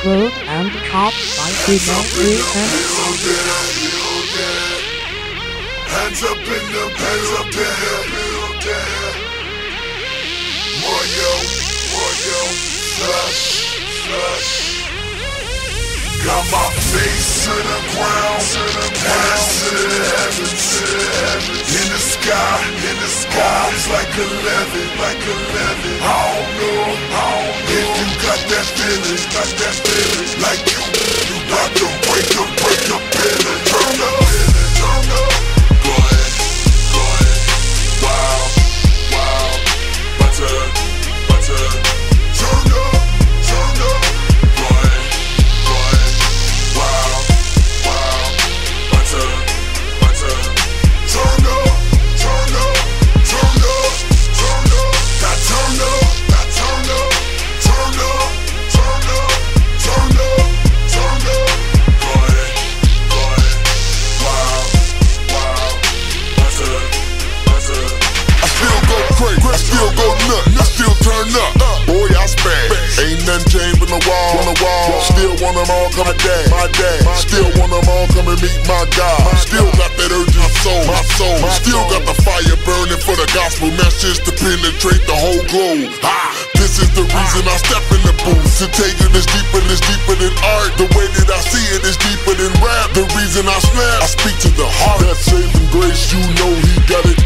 Smooth and Top by DJ310. Hands up in the building. Royal, flush. Got my face to the ground, hands to the heavens. In the sky, arms like 11. I don't know if you got that feeling, like you got to break the feeling. Turn up, go ahead, wow, butter, turn up, go ahead, wow, butter, turn up, I still go nuts, I still turn up. Boy, I smash. Ain't nothing changed but the wall. Still want them all come my dad. Still want them all come and meet my God. Still got that urgent soul, my soul. Still got the fire burning for the gospel message to penetrate the whole globe. This is the reason I step in the booth. To take it is deeper than art. The way that I see it is deeper than rap. The reason I snap, I speak to the heart. That saving grace, you know he got it.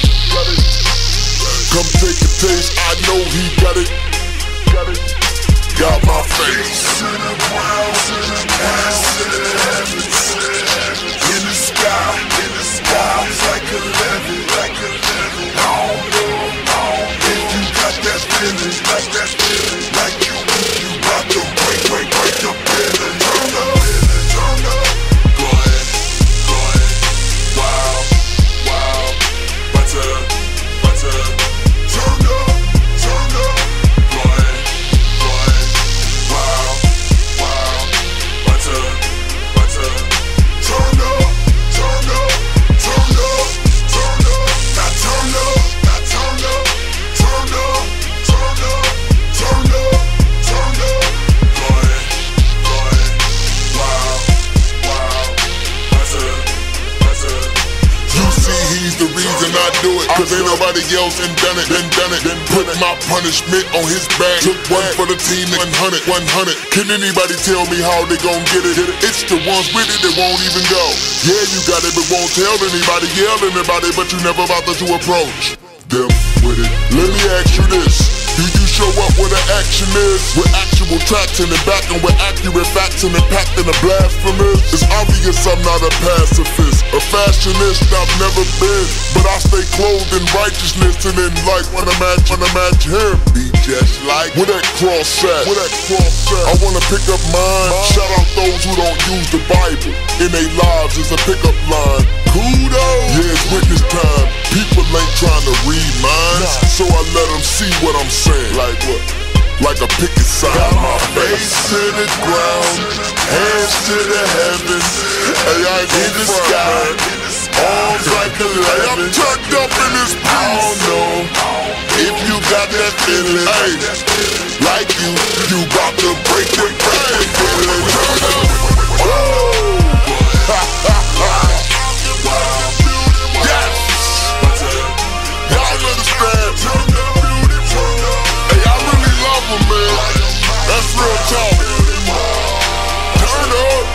Come take a taste, I know he got it. Got my face to the ground, hands to the heavens. In the sky, arms like 11. I don't know if you got that feeling, like you got to break the feeling. Turn up, go ahead, wow, butter. Turn up, go ahead, wow, butter, turn up, he's the reason I do it, cause ain't nobody else done it. Put my punishment on his back. Took one for the team, 100. Can anybody tell me how they gon' get it? It's the ones with it that won't even go. Yeah, you got it, but won't tell anybody. Yell anybody, but you never bother to approach them with it. Let me ask you this. Do you show up where the action is? With actual traction and backing with accurate facts and impacting the blasphemous? It's obvious I'm not a pacifist, a fashionist I've never been, but I stay clothed in righteousness and in light when I match him. Be just like where that cross at? I wanna pick up mine. Shout out those who don't use the Bible in their lives as a pickup line. Kudos. Yeah, it's witness time. People ain't trying to read minds, so I let them see what I'm saying. Like what? Like a picket sign. Got my face to the ground, hands to the heavens. Hey, I in the sky, arms like 11. I'm tucked up in this piece. I don't know if you got that feeling. Hey, like you got to break the feeling. That's real talk. Turn up.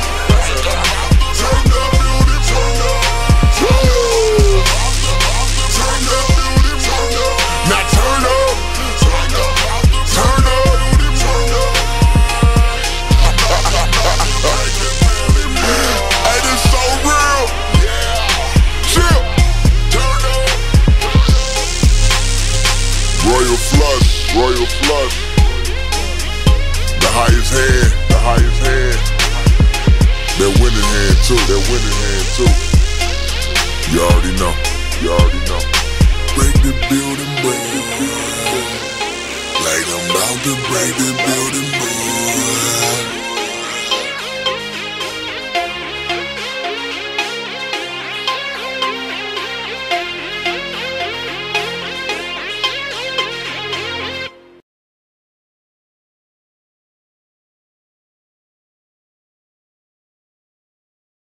Now turn up. Hey, this so real. Chill. Royal flush. The highest hand. They're winning hand too. You already know. Break the building. Like I'm about to break the building.